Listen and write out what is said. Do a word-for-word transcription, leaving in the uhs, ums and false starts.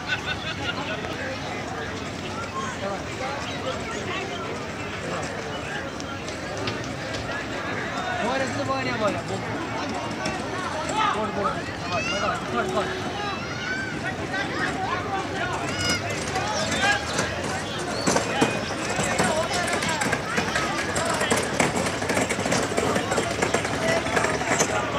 Давай, забывай, не более. Вот, вот. Давай, давай, давай, давай.